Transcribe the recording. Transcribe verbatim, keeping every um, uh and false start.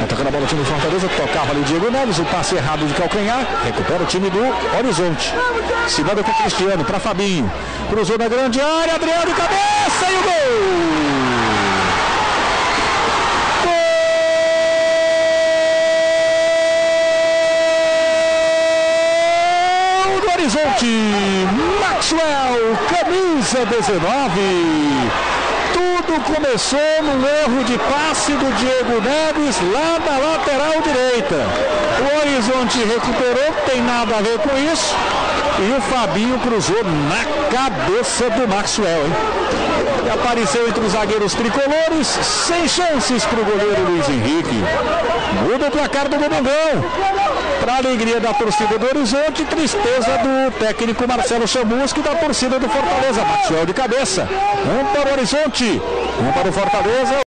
Atacando a bola o time do Fortaleza, tocava ali o Diego Neves, o passe errado de calcanhar, recupera o time do Horizonte. Se manda com o Cristiano, para Fabinho, cruzou na grande área, Adriano de cabeça e o gol! Horizonte, Maxwell, camisa dezenove. Tudo começou num erro de passe do Diego Neves lá na lateral direita. O Horizonte recuperou, tem nada a ver com isso. E o Fabinho cruzou na cabeça do Maxwell, hein? E apareceu entre os zagueiros tricolores, sem chances para o goleiro Luiz Henrique. Muda o placar do Domingão. Para a alegria da torcida do Horizonte, tristeza do técnico Marcelo Chamusca e da torcida do Fortaleza. Maxwell de cabeça. Um para o Horizonte, um para o Fortaleza.